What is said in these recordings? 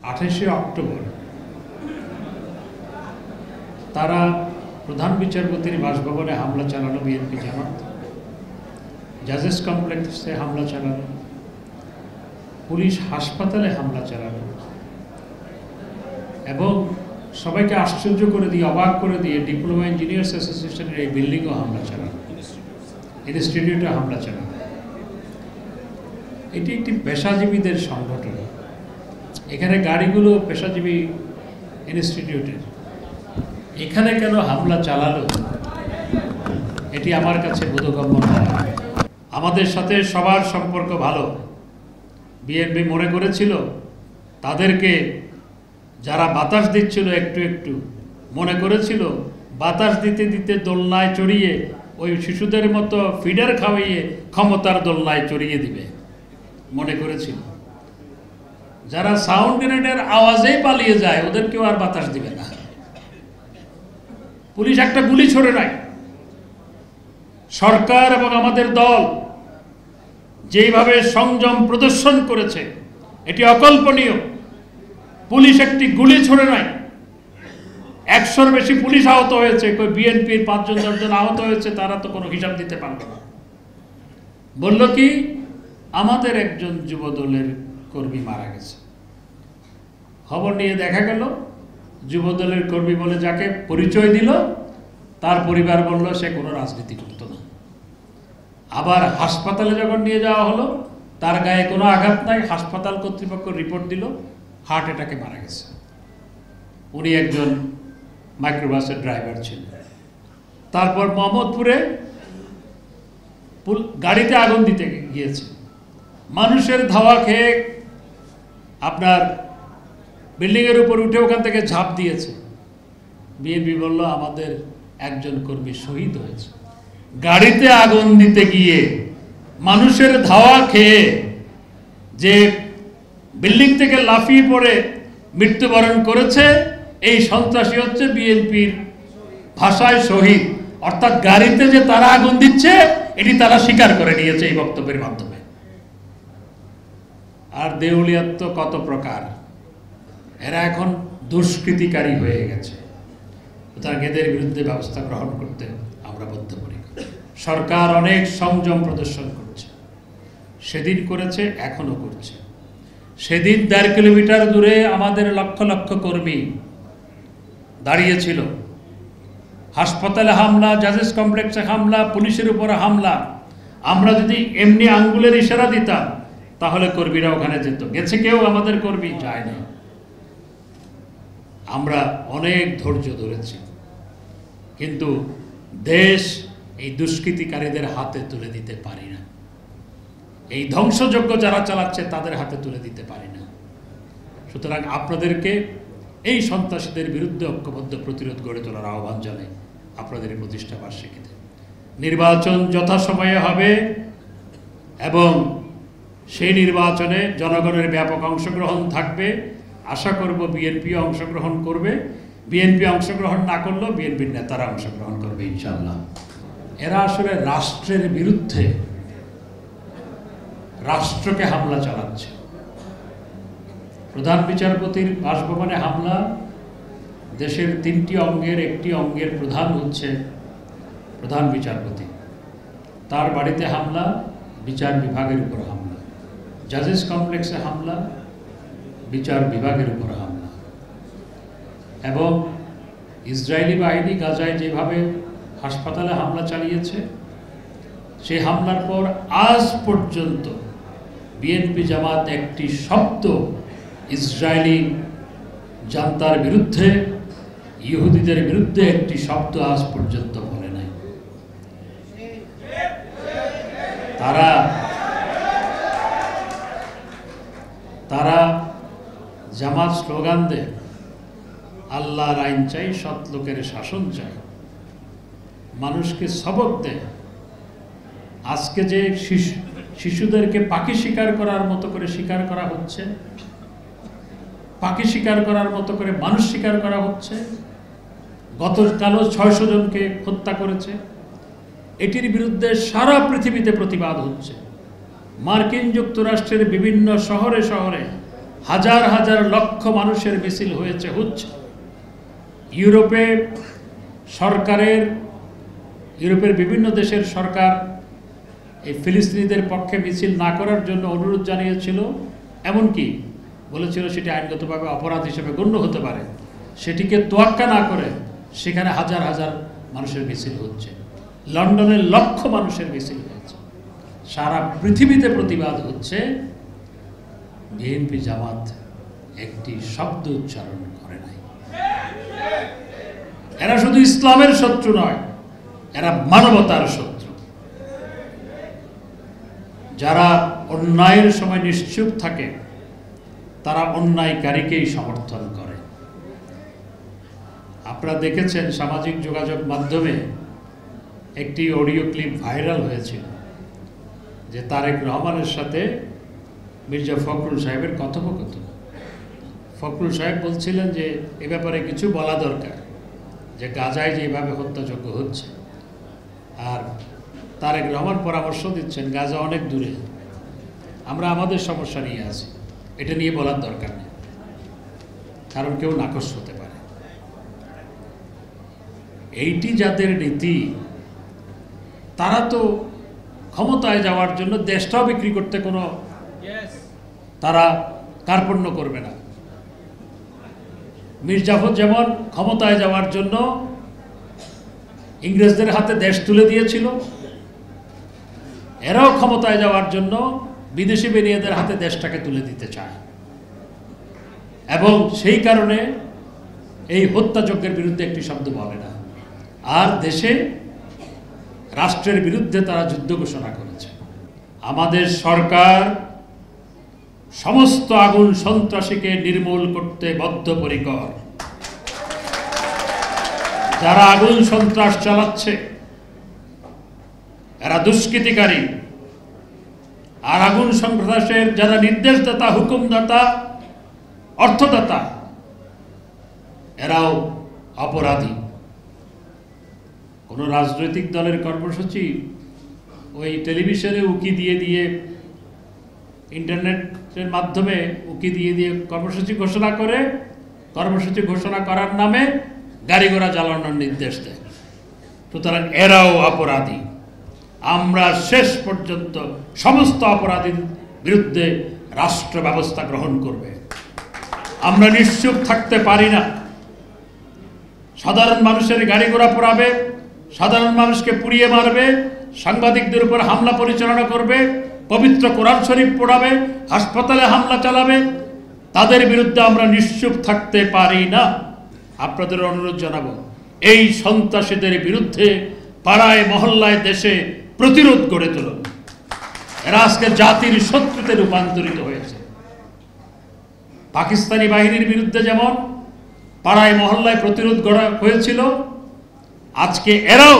28শে October তারা প্রধান বিচারপতির বাসভবনে হামলা চালানো বিএনপি জামাত, জাজেস কমপ্লেক্সে হামলা চালানো, পুলিশ হাসপাতালে হামলা চালানো এবং সবাইকে আশ্চর্য করে দিয়ে অবাক করে দিয়ে ডিপ্লোমা ইঞ্জিনিয়ার্স অ্যাসোসিয়েশনের এই বিল্ডিংও হামলা চালানো, ইনস্টিটিউটে হামলা চালানো। এটি একটি পেশাজীবীদের সংগঠন। এখানে গাড়িগুলো পেশাজীবী ইনস্টিটিউটের। এখানে কেন হামলা চালালো এটি আমার কাছে বোধগম্য নয়। আমাদের সাথে সবার সম্পর্ক ভালো। বিএনপি মনে করেছিল তাদেরকে যারা বাতাস দিচ্ছিল একটু একটু মনে করেছিল বাতাস দিতে দিতে দোলনায় চড়িয়ে ওই শিশুদের মতো ফিডার খাওয়িয়ে ক্ষমতার দোলনায় চড়িয়ে দিবে মনে করেছিল। যারা সাউন্ড গ্রেনেডের আওয়াজেই পালিয়ে যায় ওদেরকেও আর বাতাস দিবে না। পুলিশ একটা গুলি ছড়ে নাই। সরকার এবং আমাদের দল যেইভাবে সংযম প্রদর্শন করেছে এটি অকল্পনীয়। পুলিশ একটি গুলি ছড়ে নাই। 100-র বেশি পুলিশ আহত হয়েছে। বিএনপির 5-10 জন আহত হয়েছে, তারা তো কোনো হিসাব দিতে পারবে না। বলল কি আমাদের একজন যুব দলের কর্মী মারা গেছে। খবর নিয়ে দেখা গেল যুব দলের কর্মী বলে যাকে পরিচয় দিল তার পরিবার বলল সে কোনো রাজনীতি করতো না। আবার হাসপাতালে যখন নিয়ে যাওয়া হলো তার গায়ে কোনো আঘাত নাই। হাসপাতাল কর্তৃপক্ষ রিপোর্ট দিল হার্ট অ্যাটাকে মারা গেছে। উনি একজন মাইক্রোবাসের ড্রাইভার ছিলেন। তারপর মোহাম্মদপুরে গাড়িতে আগুন দিতে গিয়েছে, মানুষের ধাওয়া খেয়ে আপনার বিল্ডিংয়ের উপর উঠে ওখান থেকে ঝাঁপ দিয়েছে। বিএনপি বলল আমাদের একজন কর্মী শহীদ হয়েছে। গাড়িতে আগুন দিতে গিয়ে মানুষের ধাওয়া খেয়ে যে বিল্ডিং থেকে লাফিয়ে পড়ে মৃত্যুবরণ করেছে এই সন্ত্রাসী হচ্ছে বিএনপির ভাষায় শহীদ। অর্থাৎ গাড়িতে যে তারা আগুন দিচ্ছে এটি তারা স্বীকার করে নিয়েছে এই বক্তব্যের মাধ্যমে। আর দেউলিয়াত্ব কত প্রকার, এরা এখন দুষ্কৃতিকারী হয়ে গেছে। সুতরাং এদের বিরুদ্ধে ব্যবস্থা গ্রহণ করতে আমরা বদ্ধপরিকর। সরকার অনেক সংযম প্রদর্শন করছে, সেদিন করেছে, এখনো করছে। সেদিন 1.5 কিলোমিটার দূরে আমাদের লক্ষ লক্ষ কর্মী দাঁড়িয়েছিল। হাসপাতালে হামলা, জাজেস কমপ্লেক্সে হামলা, পুলিশের উপর হামলা। আমরা যদি এমনি আঙ্গুলের ইশারা দিতাম তাহলে কর্মীরা ওখানে যেত। গেছে কেউ? আমাদের কর্মী যায় না। আমরা অনেক ধৈর্য ধরেছি, কিন্তু দেশ এই দুষ্কৃতিকারীদের হাতে তুলে দিতে পারি না। এই ধ্বংসযজ্ঞ যারা চালাচ্ছে তাদের হাতে তুলে দিতে পারি না। সুতরাং আপনাদেরকে এই সন্ত্রাসীদের বিরুদ্ধে ঐক্যবদ্ধ প্রতিরোধ গড়ে তোলার আহ্বান জানাই আপনাদের প্রতিষ্ঠা বার্ষিকীতে। নির্বাচন যথাসময়ে হবে এবং সেই নির্বাচনে জনগণের ব্যাপক অংশগ্রহণ থাকবে। আশা করব বিএনপি অংশগ্রহণ করবে। বিএনপি অংশগ্রহণ না করলেও বিএনপির নেতারা অংশগ্রহণ করবে ইনশাআল্লাহ। এরা আসলে রাষ্ট্রের বিরুদ্ধে রাষ্ট্রকে হামলা চালাচ্ছে। প্রধান বিচারপতির বাসভবনে হামলা, দেশের 3টি অঙ্গের একটি অঙ্গের প্রধান হচ্ছে প্রধান বিচারপতি, তার বাড়িতে হামলা, বিচার বিভাগের উপর হামলা। জাজেস কমপ্লেক্সে হামলা, বিচার বিভাগের উপর হামলা। এবং ইসরায়েলি বাহিনী গাজায় যেভাবে হাসপাতালে হামলা চালিয়েছে, সেই হামলার পর আজ পর্যন্ত বিএনপি জামাত একটি শব্দ ইসরায়েলি জান্তার বিরুদ্ধে, ইহুদিদের বিরুদ্ধে একটি শব্দ আজ পর্যন্ত বলে নাই। তারা জামাত স্লোগান দেয় আল্লাহর আইন চাই, সৎ লোকের শাসন চাই, মানুষকে সবক দেয়। আজকে যে শিশুদেরকে পাখি শিকার করার মতো করে শিকার করা হচ্ছে, পাখি শিকার করার মতো করে মানুষ শিকার করা হচ্ছে, গতকালও 600 জনকে হত্যা করেছে, এটির বিরুদ্ধে সারা পৃথিবীতে প্রতিবাদ হচ্ছে। মার্কিন যুক্তরাষ্ট্রের বিভিন্ন শহরে শহরে হাজার হাজার লক্ষ মানুষের মিছিল হয়েছে, হচ্ছে। ইউরোপে ইউরোপের বিভিন্ন দেশের সরকার এই ফিলিস্তিনিদের পক্ষে মিছিল না করার জন্য অনুরোধ জানিয়েছিল, এমনকি বলেছিল সেটি আইনগতভাবে অপরাধ হিসেবে গণ্য হতে পারে। সেটিকে তোয়াক্কা না করে সেখানে হাজার হাজার মানুষের মিছিল হচ্ছে। লন্ডনে লক্ষ মানুষের মিছিল হয়েছে। সারা পৃথিবীতে প্রতিবাদ হচ্ছে। বিএনপি জামাত একটি শব্দ উচ্চারণ করে নাই। এরা শুধু ইসলামের শত্রু নয়, এরা মানবতার শত্রু। যারা অন্যায়ের সময় নিশ্চুপ থাকে তারা অন্যায়কারীকেই সমর্থন করে। আপনারা দেখেছেন সামাজিক যোগাযোগ মাধ্যমে একটি অডিও ক্লিপ ভাইরাল হয়েছিল, যে তারেক রহমানের সাথে মির্জা ফখরুল সাহেবের কথোপকথন। ফখরুল সাহেব বলছিলেন যে এ ব্যাপারে কিছু বলা দরকার, যে গাজায় যেভাবে হত্যাযজ্ঞ হচ্ছে। আর তারেক রহমান পরামর্শ দিচ্ছেন গাজা অনেক দূরে, আমরা আমাদের সমস্যা নিয়ে আছি, এটা নিয়ে বলার দরকার নেই, কারণ কেউ নাকশ হতে পারে। এইটি যাদের নীতি, তারা তো ক্ষমতায় যাওয়ার জন্য দেশটাও বিক্রি করতে কোনো তারা কার্পণ্য করবে না। মীর জাফর যেমন ক্ষমতায় যাওয়ার জন্য ইংরেজদের হাতে দেশ তুলে দিয়েছিল, এরাও ক্ষমতায় যাওয়ার জন্য বিদেশি বেনিয়াদের হাতে দেশটাকে তুলে দিতে চায়। এবং সেই কারণে এই হত্যাযজ্ঞের বিরুদ্ধে একটি শব্দ বলে না। আর দেশে রাষ্ট্রের বিরুদ্ধে তারা যুদ্ধ ঘোষণা করেছে। আমাদের সরকার সমস্ত আগুন সন্ত্রাসীকে নির্মূল করতে বদ্ধপরিকর। যারা আগুন সন্ত্রাস চালাচ্ছে এরা দুষ্কৃতিকারী। আর আগুন সন্ত্রাসের যারা নির্দেশদাতা, হুকুমদাতা, অর্থদাতা, এরাও অপরাধী। কোনো রাজনৈতিক দলের কর্মসূচি ওই টেলিভিশনে উকি দিয়ে দিয়ে, ইন্টারনেটের মাধ্যমে উকি দিয়ে দিয়ে কর্মসূচি ঘোষণা করে, কর্মসূচি ঘোষণা করার নামে গাড়ি ঘোড়া জ্বালানোর নির্দেশ দেয়। সুতরাং এরাও অপরাধী। আমরা শেষ পর্যন্ত সমস্ত অপরাধীর বিরুদ্ধে রাষ্ট্র ব্যবস্থা গ্রহণ করবে। আমরা নিশ্চুপ থাকতে পারি না। সাধারণ মানুষের গাড়ি ঘোড়া পোড়াবে, সাধারণ মানুষকে পুড়িয়ে মারবে, সাংবাদিকদের উপর হামলা পরিচালনা করবে, পবিত্র কোরআন শরীফ পোড়াবে, হাসপাতালে হামলা চালাবে, তাদের বিরুদ্ধে আমরা নিশ্চুপ থাকতে পারি না। আপনাদের অনুরোধ জানাবো, এই সন্ত্রাসীদের বিরুদ্ধে পাড়ায় মহল্লায় দেশে প্রতিরোধ গড়ে তুলুন। এরা আজকে জাতির শত্রুতে রূপান্তরিত হয়েছে। পাকিস্তানি বাহিনীর বিরুদ্ধে যেমন পাড়ায় মহল্লায় প্রতিরোধ গড়া হয়েছিল, আজকে এরাও,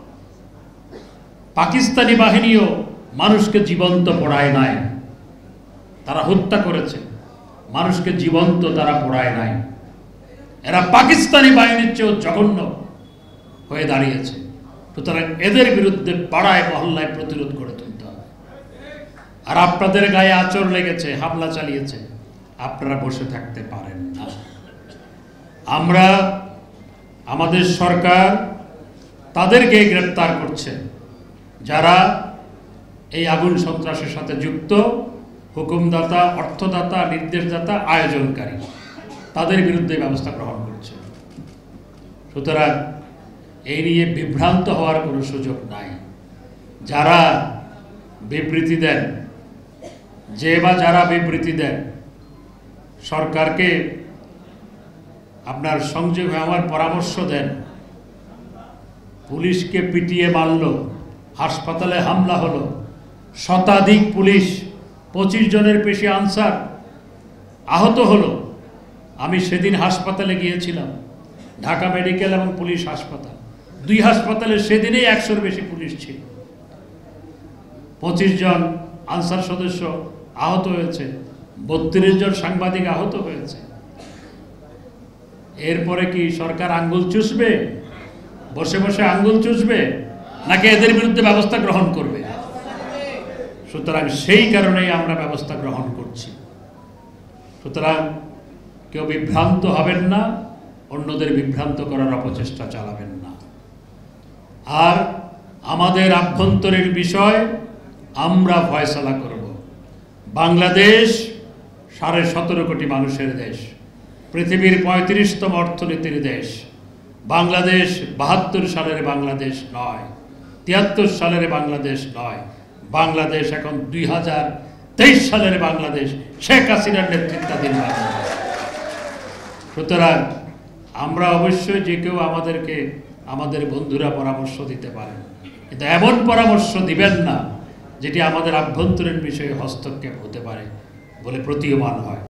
পাকিস্তানি বাহিনীও মানুষকে জীবন্ত পোড়ায় নাই, তারা হত্যা করেছে। মানুষকে জীবন্ত তারা পোড়ায় নাই। এরা পাকিস্তানি বাহিনীর চেয়েও জঘন্য হয়ে দাঁড়িয়েছে। সুতরাং এদের বিরুদ্ধে পাড়ায় মহল্লায় প্রতিরোধ গড়ে তুলতে হবে। আর আপনাদের গায়ে আঁচড় লেগেছে, হামলা চালিয়েছে, আপনারা বসে থাকতে পারেন না। আমরা, আমাদের সরকার তাদেরকে গ্রেপ্তার করছে যারা এই আগুন সন্ত্রাসের সাথে যুক্ত, হুকুমদাতা, অর্থদাতা, নির্দেশদাতা, আয়োজনকারী, তাদের বিরুদ্ধে ব্যবস্থা গ্রহণ করছে। সুতরাং এই নিয়ে বিভ্রান্ত হওয়ার কোনো সুযোগ নাই। যারা বিবৃতি দেন, যে বা যারা বিবৃতি দেন, সরকারকে আপনার সংযোগ হয়ে আমার পরামর্শ দেন, পুলিশকে পিটিয়ে মারল, হাসপাতালে হামলা হলো, শতাধিক পুলিশ, 25 জনের বেশি আনসার আহত হলো। আমি সেদিন হাসপাতালে গিয়েছিলাম, ঢাকা মেডিকেল এবং পুলিশ হাসপাতাল, দুই হাসপাতালে সেদিনেই 100-এর বেশি পুলিশ ছিল। 25 জন আনসার সদস্য আহত হয়েছে, 32 জন সাংবাদিক আহত হয়েছে। এরপরে কি সরকার আঙ্গুল চুষবে, বসে বসে আঙ্গুল চুষবে, নাকি এদের বিরুদ্ধে ব্যবস্থা গ্রহণ করবে? সুতরাং সেই কারণেই আমরা ব্যবস্থা গ্রহণ করছি। সুতরাং কেউ বিভ্রান্ত হবেন না, অন্যদের বিভ্রান্ত করার অপচেষ্টা চালাবেন না। আর আমাদের আভ্যন্তরীণ বিষয় আমরা ফয়সালা করব। বাংলাদেশ 17.5 কোটি মানুষের দেশ, পৃথিবীর 35তম অর্থনীতির দেশ। বাংলাদেশ 72 সালের বাংলাদেশ নয়, 73 সালের বাংলাদেশ নয়। বাংলাদেশ এখন 2023 সালের বাংলাদেশ, শেখ হাসিনার নেতৃত্বাধীন বাংলাদেশ। সুতরাং আমরা অবশ্যই যে কেউ আমাদেরকে, আমাদের বন্ধুরা পরামর্শ দিতে পারেন, কিন্তু এমন পরামর্শ দিবেন না যেটি আমাদের আভ্যন্তরীণ বিষয়ে হস্তক্ষেপ হতে পারে বলে প্রতীয়মান হয়।